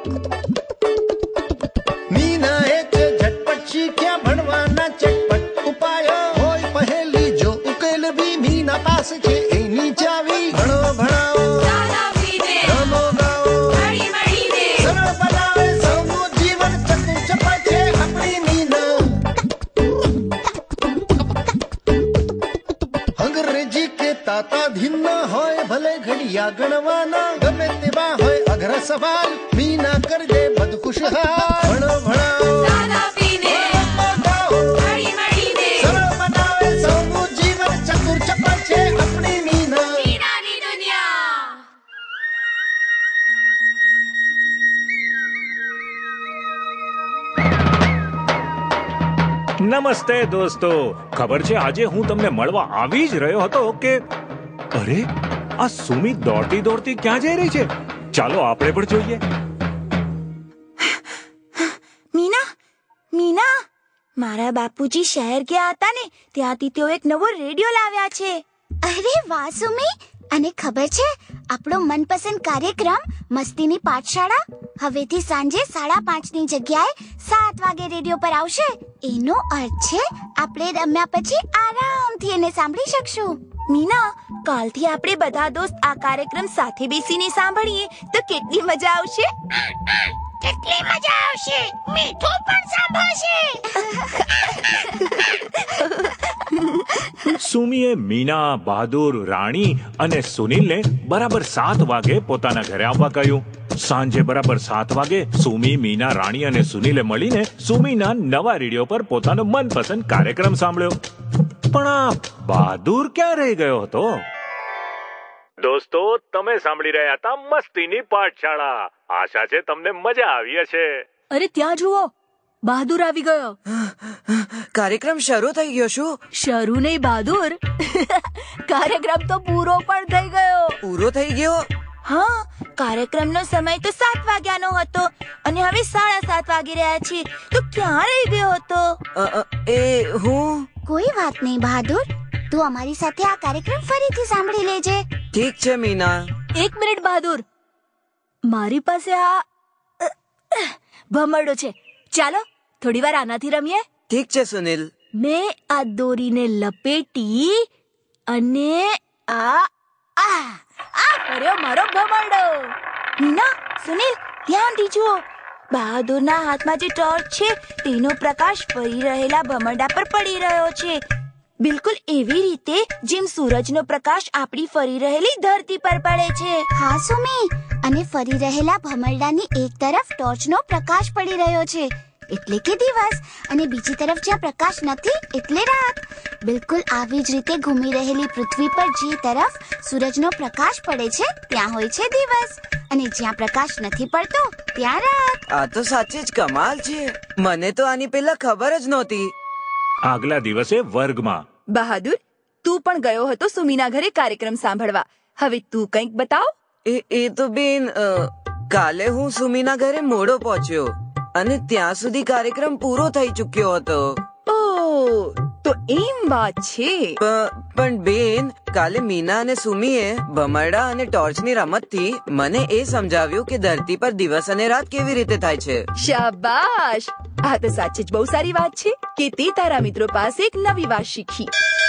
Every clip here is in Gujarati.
મીનાએ તે ઝટપટ શીખ્યા ભણવાના ચટપટ ઉપાયો. હોય પહેલી જો ઉકેલવી મીના પાસે છે એની ચાવી. ભણો ભણાવો રમો ગાઓ સરળ બનાવે સૌનું જીવન. ચતુર ચપળ છે આપણી મીના. અંગ્રેજી કે તાતાધીન ન હોય ભલે ઘડિયા ગણવાના. ગમે તેવા હોય અઘર સવાલ મીના કરજે બધું ખુશહાલ. ભણો ભણાવો સરળ બનાવે સૌનું જીવન. ચતુર ચપળ છે આપણી મીના. નમસ્તે દોસ્તો. ખબર છે આજે હું તમને મળવા આવી જ રહ્યો હતો કે અરે આ સુમી દોડતી દોડતી ક્યાં જઈ રહી છે? ચાલો આપણે પણ જોઈએ. મીના, મારા બાપુજી શહેર ગયા હતા ને, ત્યાંથી તેઓ એક નવો રેડિયો લાવ્યા છે. અરે વાહ સુમી, અને ખબર છે આપણો મનપસંદ કાર્યક્રમ મસ્તીની પાઠશાળા હવેથી સાંજે 5:30 ની જગ્યાએ 7 વાગે રેડિયો પર આવશે. એનો અર્થ છે આપણે રમ્યા પછી આરામથી એને સાંભળી શકશું. મીના, કાલથી આપણે બધા દોસ્ત આ કાર્યક્રમ સાથે બેસીને સાંભળીએ તો કેટલી મજા આવશે. કેટલી મજા આવશે, મીઠું પણ સાંભળશે. સુમીએ મીના, બહાદુર, રાણી અને સુનિલને બરાબર 7 વાગે પોતાના ઘરે આવવા કહ્યું. સાંજે બરાબર 7 વાગે સુમી, મીના, રાણી અને સુનિલે મળીને સુમીના નવા રેડિયો પર પોતાનો મનપસંદ કાર્યક્રમ સાંભળ્યો. પણ આ બહાદુર ક્યાં રહી ગયો હતો? દોસ્તો, તમે સાંભળી રહ્યા હતા મસ્તીની પાઠશાળા. આશા છે તમને મજા આવી હશે. અરે ત્યાં જુઓ, બહાદુર આવી ગયો. કાર્યક્રમ શરૂ થઈ ગયો. શું શરૂ નહીં બહાદુર, કાર્યક્રમ તો પૂરો પણ થઈ ગયો. પૂરો થઈ ગયો? હા, કાર્યક્રમનો સમય તો 7 વાગ્યાનો હતો અને હવે 7:30 વાગી રહ્યા છે. તો ક્યાં રહી ગયો હતો? હું કોઈ વાત નહીં બહાદુર, તું અમારી સાથે આ કાર્યક્રમ ફરીથી સાંભળી લેજે. ઠીક છે મીના. એક મિનિટ બહાદુર, મારી પાસે આ ભમરડો છે. ચાલો થોડી વાર આનાથી રમીએ. ઠીક છે સુનિલ. મેં આ દોરીને લપેટી અને આ કર્યો મારો ભમરડો. મીના, સુનિલ, ધ્યાનથી જુઓ. બહાદુરના હાથમાં જે ટોર્ચ છે તેનો પ્રકાશ ફરી રહેલા ભમરડા પર પડી રહ્યો છે, બિલકુલ એવી રીતે જેમ સૂરજનો પ્રકાશ આપણી ફરી રહેલી ધરતી પર પડે છે. હા સુમી, અને ફરી રહેલા ભમરડાની એક તરફ ટોર્ચનો પ્રકાશ પડી રહ્યો છે એટલે કે દિવસ, અને બીજી તરફ જ્યાં પ્રકાશ નથી એટલે રાત. બિલકુલ આવી જ રીતે ઘૂમી રહેલી પૃથ્વી પર જે તરફ સૂરજનો પ્રકાશ પડે છે ત્યાં હોય છે દિવસ, અને જ્યાં પ્રકાશ નથી પડતો ત્યાં રાત. આ તો સાચે જ કમાલ છે. મને તો આની પહેલા ખબર જ નહોતી. આગલા દિવસે વર્ગમાં બહાદુર, તું પણ ગયો હતો સુમીના ઘરે કાર્યક્રમ સાંભળવા. હવે તું કંઈક બતાવ. એ તો બેન, કાલે હું સુમીના ઘરે મોડો પહોંચ્યો અને ત્યાં સુધી કાર્યક્રમ પૂરો થઈ ચૂક્યો હતો. ઓહ, તો એમ વાત છે. પણ બેન, કાલે મીના અને સુમીએ ભમરડા અને ટોર્ચની રમતથી મને એ સમજાવ્યું કે ધરતી પર દિવસ અને રાત કેવી રીતે થાય છે. શાબાશ, આ તો સાચે જ બહુ સારી વાત છે કે તે તારા મિત્રો પાસે એક નવી વાત શીખી.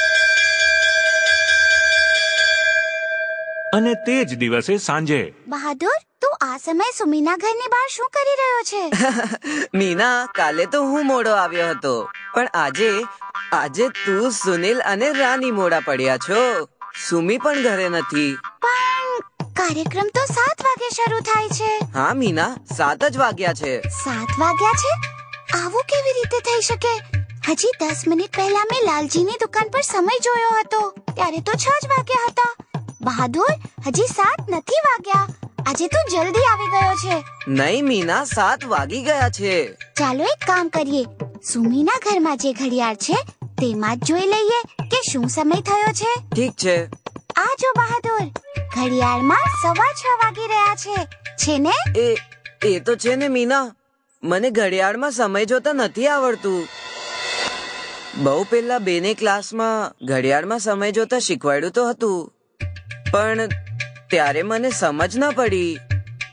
અને તે જ દિવસે સાંજે. બહાદુર, તું આ સમય સુમીના ઘરની બહાર શું કરી રહ્યો છે? મીના, કાલે તો હું મોડો આવ્યો હતો, પણ આજે તું, સુનિલ અને રાની મોડા પડ્યા છો. સુમી પણ ઘરે નથી. પણ કાર્યક્રમ તો 7 વાગે શરૂ થાય છે. હા મીના, 7 જ વાગ્યા છે. 7 વાગ્યા છે? આવું કેવી રીતે થઈ શકે? હજી 10 મિનિટ પહેલા મેં લાલજીની દુકાન પર સમય જોયો હતો, ત્યારે તો 6 જ વાગ્યા હતા. બહાદુર, હજી 7 નથી વાગ્યા. આજે તું જલ્દી આવી ગયો છે. નહીં મીના, 7 વાગી ગયા છે. ચાલો એક કામ કરીએ, સુમીના ઘરમાં જે ઘડિયાળ છે તેમાં જ જોઈ લઈએ કે શું સમય થયો છે. ઠીક છે. આ જો બહાદુર, ઘડિયાળમાં 6:15 વાગી રહ્યા છે ને? એ તો છે ને મીના, મને ઘડિયાળમાં સમય જોતા નથી આવડતું. બહુ પહેલા બેને ક્લાસમાં ઘડિયાળમાં સમય જોતા શીખવાડ્યું તો હતું, પણ ત્યારે મને સમજ ન પડી.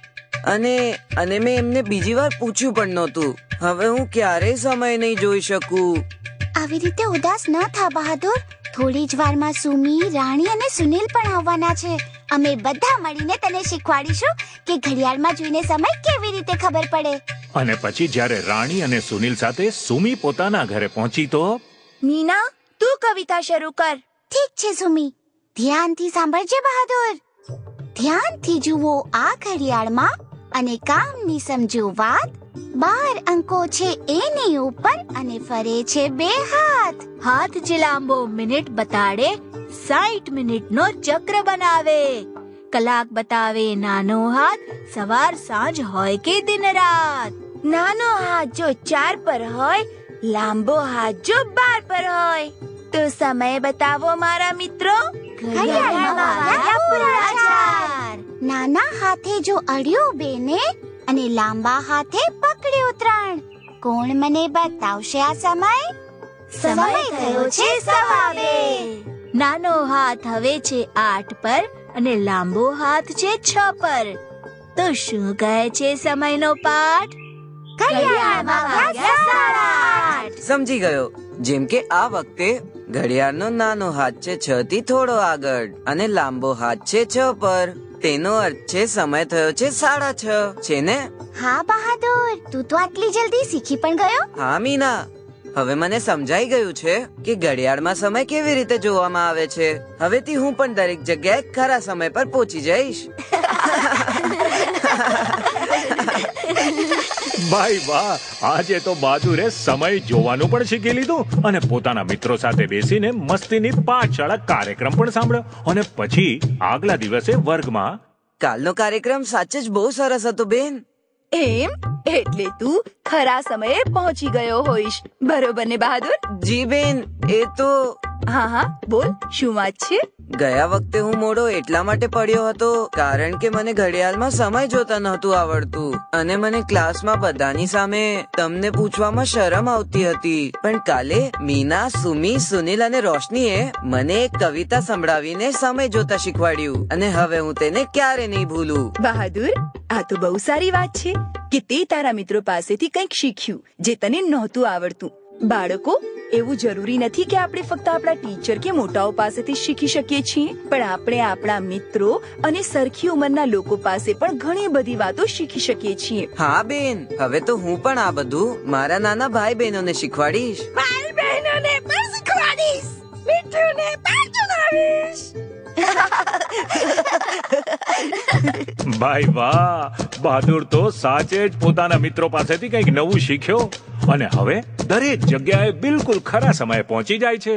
અને મેં એમને બીજી વાર પૂછ્યું પણ નહોતું. હવે હું ક્યારેય સમય નહીં જોઈ શકું. આવી રીતે ઉદાસ ન થા બહાદુર. થોડી જ વારમાં સુમી, રાણી અને સુનિલ પણ આવવાના છે. અમે બધા મળીને તને શીખવાડીશું કે ઘડિયાળમાં જોઈને સમય કેવી રીતે ખબર પડે. અને પછી જ્યારે રાણી અને સુનિલ સાથે સુમી પોતાના ઘરે પહોંચી તો મીના, તું કવિતા શરૂ કર. ઠીક છે સુમી, ધ્યાનથી સાંભળજે બહાદુર. ધ્યાનથી જુઓ આ ઘડિયાળમાં અને કામની સમજો વાત. 12 અંકો છે એની ઉપર અને ફરે છે 2 હાથ. હાથ જે લાંબો મિનિટ બતાડે 60 મિનિટનો ચક્ર બનાવે. કલાક બતાવે નાનો હાથ, સવાર સાંજ હોય કે દિન રાત. નાનો હાથ જો 4 પર હોય, લાંબો હાથ જો 12 પર હોય. તો સમય બતાવો મારા મિત્રો. ઘડિયાળમાં વાગ્યા પૂરા 4. નાના હાથે જો અડ્યું 2 ને અને લાંબા હાથે પકડ્યું 3. કોણ મને બતાવશે આ સમય? સમય થયો છે 2:15. નાનો હાથ હવે છે 8 પર અને લાંબો હાથ છે 6 પર. તો શું કહે છે સમયનો પાઠ? ઘડિયાળમાં વાગ્યા 8:30. સમજી ગયો. જેમ કે આ વખતે ઘડિયાળનો નાનો હાથ છે 6 થી થોડો આગળ અને લાંબો હાથ છે 6 પર. તેનો અર્થ છે સમય થયો છે 6:30 છે ને? હા બહાદુર, તું તો આટલી જલ્દી શીખી પણ ગયો. હા મીના, હવે મને સમજાઈ ગયું છે કે ઘડિયાળમાં સમય કેવી રીતે જોવામાં આવે છે. હવેથી હું પણ દરેક જગ્યાએ ખરા સમય પર પહોંચી જઈશ. ભાઈ વાહ, આજે તો બહાદુરે સમય જોવાનું પણ શીખી લીધું અને પોતાના મિત્રો સાથે બેસીને મસ્તીની પાઠશાળા કાર્યક્રમ પણ સાંભળ્યો. અને પછી આગલા દિવસે વર્ગમાં કાલનો કાર્યક્રમ સાચે જ બહુ સરસ હતો બેન. એમ? એટલે તું ખરા સમયે પહોંચી ગયો હોઈશ, બરોબર ને બહાદુર? જી બેન, એ તો હા, બોલ, શું વાત છે? ગયા વખતે હું મોડો એટલા માટે પડ્યો હતો કારણ કે મને ઘડિયાળમાં સમય જોતા નહોતું આવડતું અને મને ક્લાસમાં બધાની સામે તમને પૂછવામાં શરમ આવતી હતી. પણ કાલે મીના, સુમી, સુનિલ અને રોશનીએ મને એક કવિતા સંભળાવીને સમય જોતા શીખવાડ્યું અને હવે હું તેને ક્યારે નહીં ભૂલું. બહાદુર, આ તો બહુ સારી વાત છે કે તે તારા મિત્રો પાસેથી કંઈક શીખ્યું જે તને નહોતું આવડતું. બાળકો, એવું જરૂરી નથી કે આપણે ફક્ત આપણા ટીચર કે મોટાઓ પાસેથી શીખી શકીએ છીએ, પણ આપણે આપણા મિત્રો અને સરખી ઉંમરના લોકો પાસે પણ ઘણી બધી વાતો શીખી શકીએ છીએ. હા બેન, હવે તો હું પણ આ બધું મારા નાના ભાઈ બહેનોને શીખવાડીશ. ભાઈ બહેનોને પણ શીખવાડીશ, મિત્રોને પણ જણાવીશ. ભાઈ વાહ, બહાદુર તો સાચે જ પોતાના મિત્રો પાસેથી કંઈક નવું શીખ્યો અને હવે દરેક જગ્યાએ બિલકુલ ખરા સમયે પહોંચી જાય છે.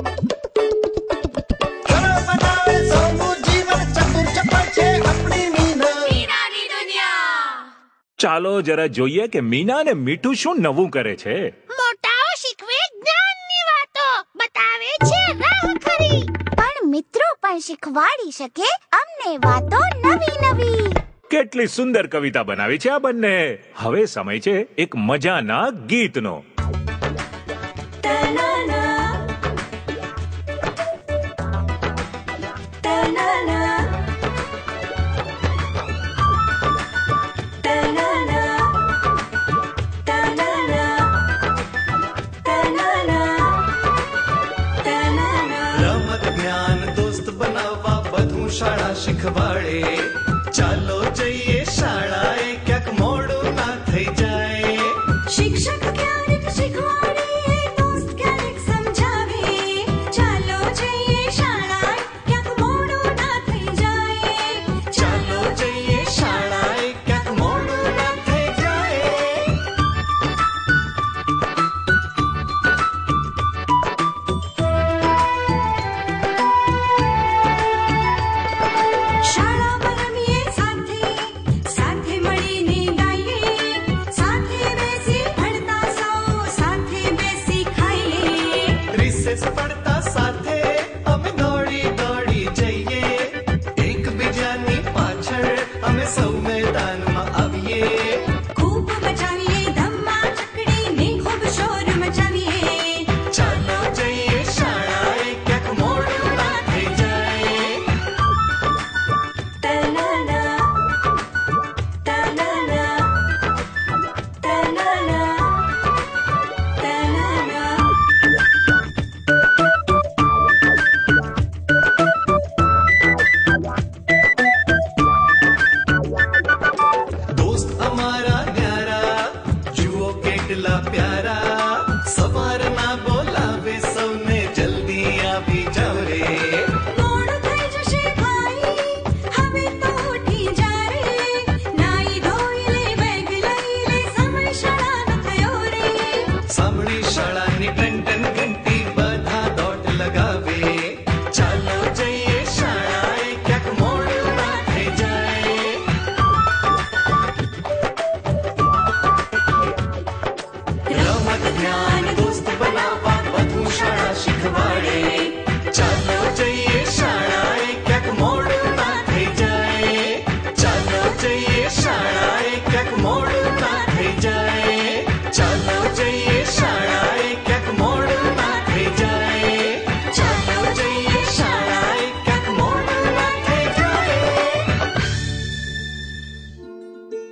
બનાવે સૌનું જીવન ચતુર ચપળ છે આપણી મીના. મીનાની દુનિયા. ચાલો જરા જોઈએ કે મીના અને મીઠું શું નવું કરે છે. મોટાઓ શીખવે જ્ઞાનની વાતો, બતાવે છે રાહ ખરી. પણ મિત્રો પણ શીખવાડી શકે અમને વાતો નવી નવી. કેટલી સુંદર કવિતા બનાવી છે આ બંને. હવે સમય છે એક મજાના ગીતનો. રમત જ્ઞાન દોસ્ત બનાવવા બધું શાળા શીખવાડે. ચાલો જઈએ શાળાએ, ક્યાંક મોડું ના થઈ જાય. શિક્ષક ક્યારેક શીખવાડે, દોસ્ત ક્યારેક સમજાવે. ચાલો જઈએ શાળાએ, ક્યાંક મોડું ના થઈ જાય. ચાલો જઈએ શાળાએ, ક્યાંક મોડું ના થઈ જાય. શાળામાં રમીએ સાથે,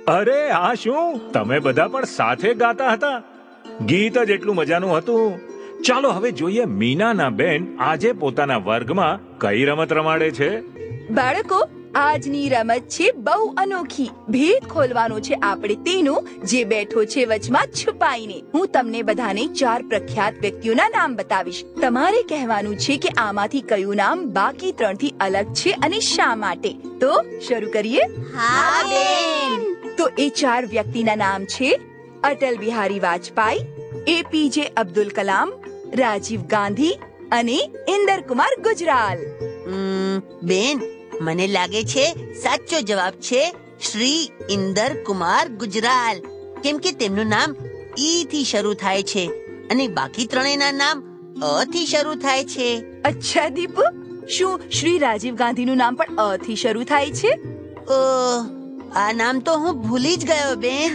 અરે આ શું, તમે બધા પણ સાથે ગાતા હતા? ગીત જ એટલું મજાનું હતું. ચાલો હવે જોઈએ મીનાના બેન આજે પોતાના વર્ગમાં કઈ રમત રમાડે છે. બાળકો, આજની રમત છે બહુ અનોખી. ભેદ ખોલવાનો છે આપણે તેનો, જે બેઠો છે વચમાં છુપાઈને. હું તમને બધાને 4 પ્રખ્યાત વ્યક્તિઓના નામ બતાવીશ. તમારે કહેવાનું છે કે આમાંથી કયું નામ બાકી 3 થી અલગ છે અને શા માટે. તો શરૂ કરીએ. હા બેન. તો એ 4 વ્યક્તિના નામ છે અટલ બિહારી વાજપેયી, એપીજે અબ્દુલ કલામ, રાજીવ ગાંધી અને ઇન્દર કુમાર ગુજરાલ. બેન, મને લાગે છે સાચો જવાબ છે શ્રી ઇન્દર કુમાર ગુજરાલ, કેમ કે તેમનું નામ ઈ થી શરૂ થાય છે અને બાકી ત્રણેયના નામ અ થી શરૂ થાય છે. અચ્છા દીપુ, શું શ્રી રાજીવ ગાંધીનું નામ પણ અ થી શરૂ થાય છે? આ નામ તો હું ભૂલી જ ગયો બેન.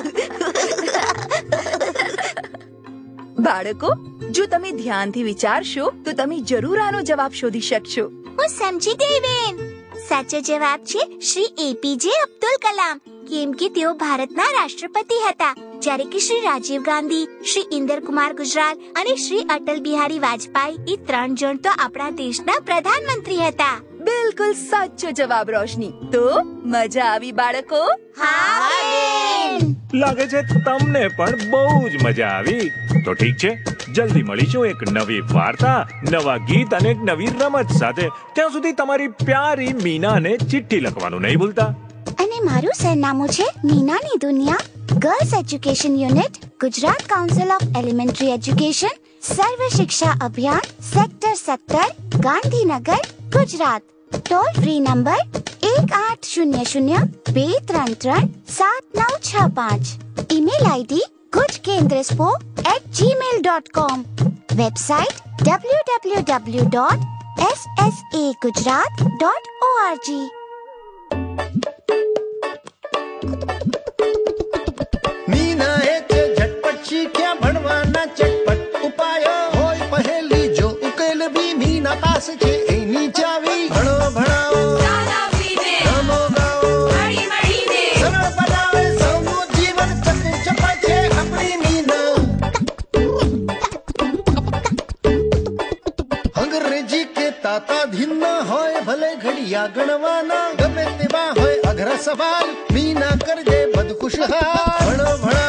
બાળકો, જો તમે ધ્યાનથી વિચારશો તો તમે જરૂર આનો જવાબ શોધી શકશો. હું સમજી ગઈ બેન. સાચો જવાબ છે શ્રી એપીજે અબ્દુલ કલામ, કેમ કે તેઓ ભારતના રાષ્ટ્રપતિ હતા, જ્યારે કે શ્રી રાજીવ ગાંધી, શ્રી ઇન્દર કુમાર ગુજરાલ અને શ્રી અટલ બિહારી વાજપેયી એ 3 જણ તો આપણા દેશના પ્રધાનમંત્રી હતા. બિલકુલ સાચો જવાબ રોશની. તો મજા આવી બાળકો? હા બેન. લાગે છે તમને પણ બહુ જ મજા આવી. તો ઠીક છે, જલ્દી મળીશું એક નવી વાર્તા, નવા ગીત અને એક નવી રમત સાથે. ત્યાં સુધી તમારી પ્યારી મીનાને ચિઠ્ઠી લખવાનું નહીં ભૂલતા. અને મારું સરનામું છે મીનાની દુનિયા, girls education unit, Gujarat council of elementary education, Sarva Shiksha Abhiyan, sector 17, Gandhinagar, Gujarat. Toll free number 1800-233-7965. Email ID kujkendraspo@gmail.com. Website www.ssagujarat.org. મીનાએ તે ઝટપટ શીખ્યા ભણવાના ચટપટ ઉપાયો. હોય પહેલી જો ઉકેલ બી મીના પાસે છે એની ચાવી. ભણો ભણાવો, રમો ગાઓ, સરળ બનાવે સૌનું જીવન. ચકુ ચપળ છે આપણી મીના. અંગ્રેજી કે તાતા ધીના હોય ભલે ઘડિયા ગણવાના, ગમે તેવા હોય અઘરા સવાલ મીના કરજે બધ ખુશહાલ. ભણો ભણાવો.